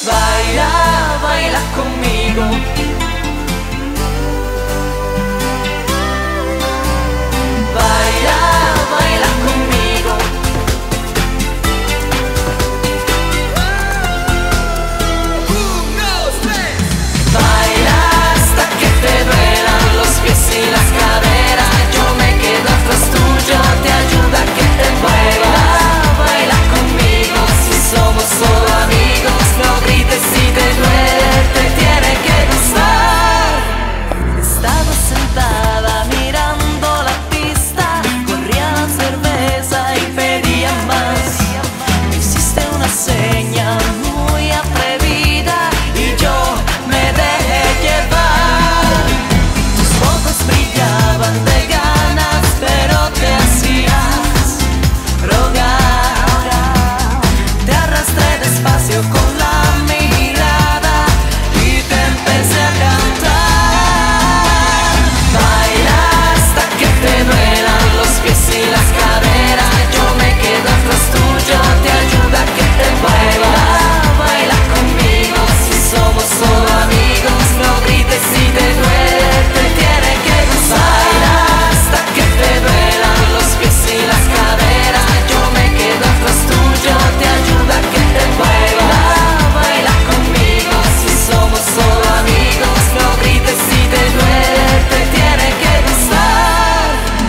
Baila, baila conmigo. Baila, baila conmigo. Baila hasta que te duelan los pies y las caderas. Yo me quedo atrás tuyo, te ayuda a que te muevas. Baila conmigo, si somos solo amigos. No grites si te duele, te tiene que gustar. Estaba sentada mirando la pista, corría la cerveza y pedía más. Me hiciste una seña muy atrevida y yo me dejé llevar. Tus ojos brillaban de ganas, pero te hacías rogar. Te arrastré despacio con la mirada y te empecé a cantar. Baila hasta que te duelan los pies y las caderas. Yo me quedo atrás tuyo, te ayuda a que te muevas. Baila conmigo, si somos solo amigos. No grites si te duele, te tiene que gustar. Baila hasta que te duelan los pies y las caderas. Yo me quedo atrás tuyo, te ayuda a que te muevas. Baila conmigo, si somos solo amigos. No grites si te duele, te tiene que gustar.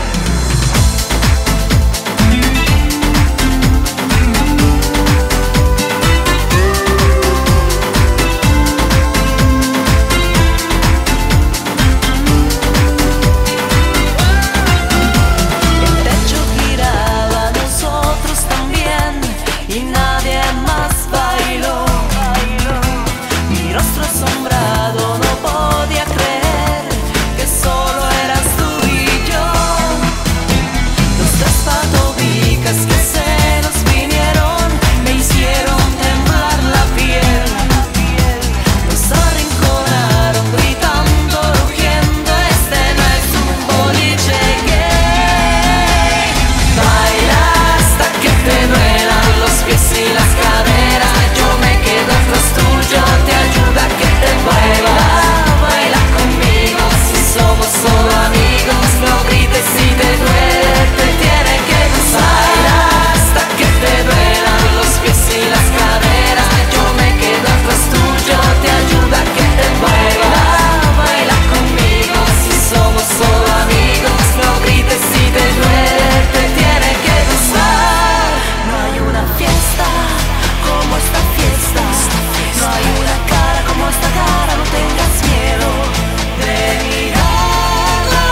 El techo giraba, nosotros también, y nadie más bailó. Mi rostro asombrado no podía creer que solo eras tú y yo. Los tres patobicas que se nos vinieron me hicieron temblar la piel. Nos arrinconaron gritando, rugiendo, este no es un boliche gay. Baila hasta que te duelan los pies y las caderas. Yo me quedo atrás tuyo, te ayuda a que te muevas. Baila conmigo, si somos solo amigos. No grites si te duele, te tiene que gustar. Baila hasta que te duelan los pies y las caderas. Yo me quedo atrás tuyo, te ayuda a que te muevas. Baila conmigo, si somos solo amigos. No grites si te duele, te tiene que gustar. No hay una fiesta como esta fiesta. No hay una cara como esta cara. No tengas miedo de mirarla.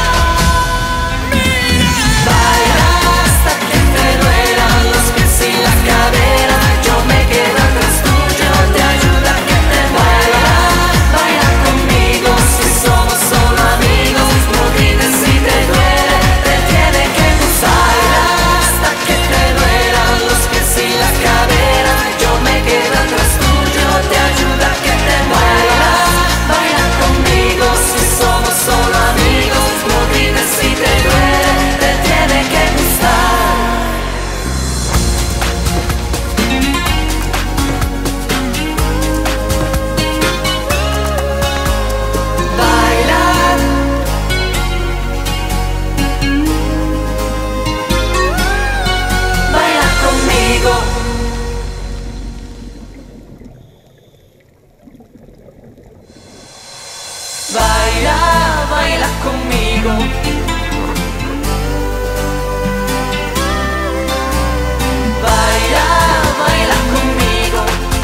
Baila hasta que te duelan los pies y las caderas. Yo me quedo atrás tuyo, te ayuda a que te muevas. Baila conmigo, si somos solo amigos. No grites si te duele, te tiene que gustar. Baila hasta que te duelan los pies y las caderas. Yo me quedo atrás tuyo, te ayuda a que te muevas. Baila conmigo, si somos solo amigos. No grites si te duele, te tiene que gustar. Bailar, baila conmigo. Baila, baila conmigo. Baila, baila conmigo.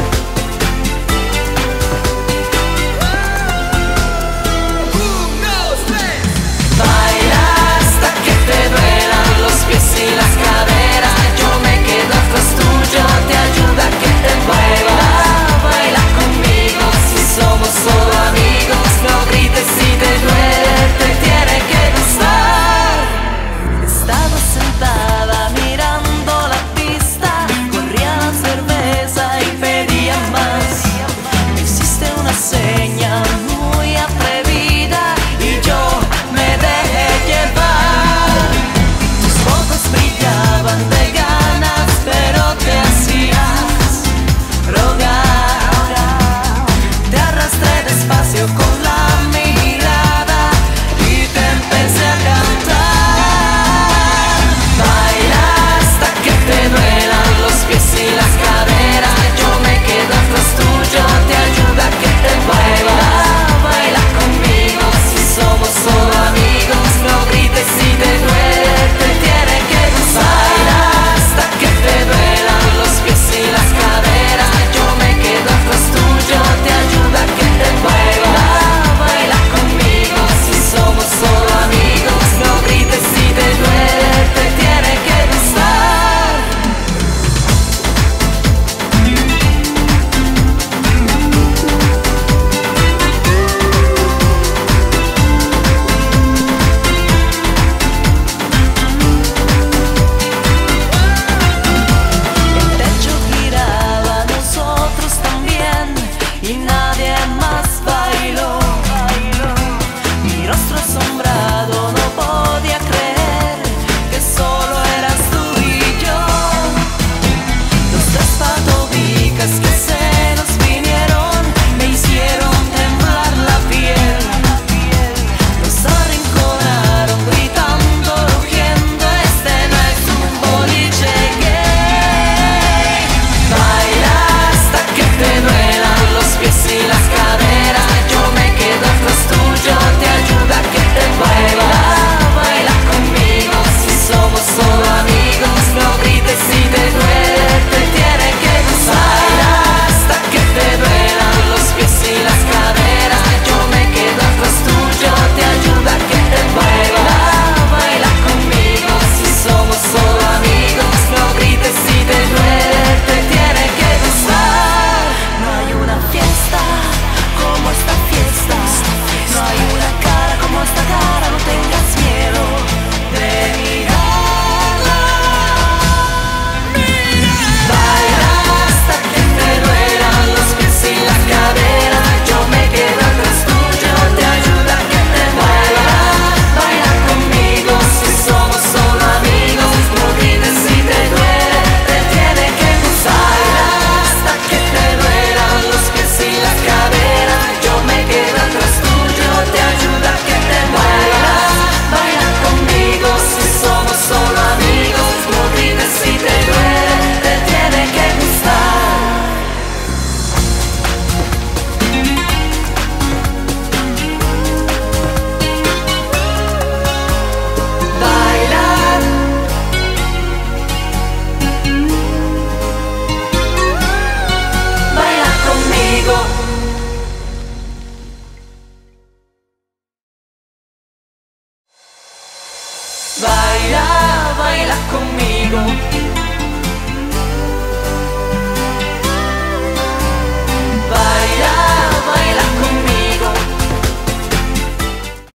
Baila hasta que te duelan los pies y las caderas. Yo me quedo atrás tuyo, te ayuda a que te muevas. Baila conmigo, si somos solo amigos. No grites si te duele, te tiene que gustar. bailar.